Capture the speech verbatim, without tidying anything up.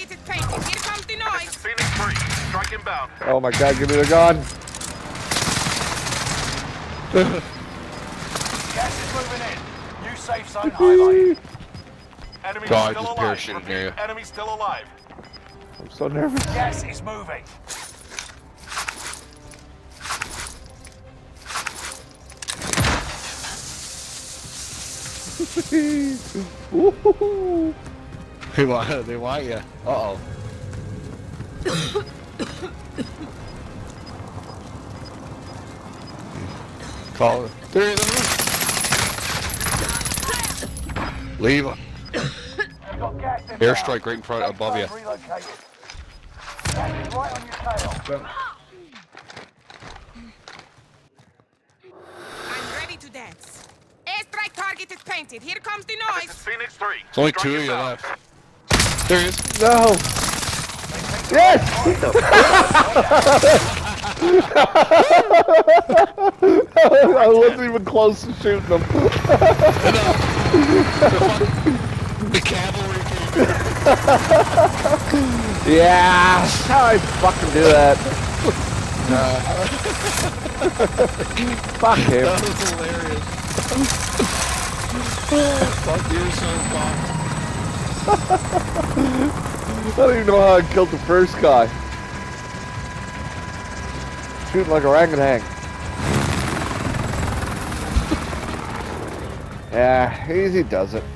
target is painted. Here comes the noise. Phoenix three, strike inbound. Oh my god, give me the gun. Gas is moving in. New safe zone highlighted. Enemy God, still just alive. parachuting Repeat, near you. enemy still alive. I'm so nervous. Gas is moving. Woohoo. They want, they want you. Uh-oh. Call it. There he is. Leave him. You've got gas inbound. Airstrike right in front, Safe above you. zone relocated. Gas is right on your tail. I'm ready to dance. Airstrike target is painted. Here comes the noise. Phoenix three. There's only strike two of you inbound. left. There he is. No. Yes. I wasn't even close to shooting them. The cavalry came in. Yeah, that's how I fucking do that. Fuck him. That was hilarious. Fuck you, so fucked. I don't even know how I killed the first guy. Shooting like orangutan. Yeah, easy does it.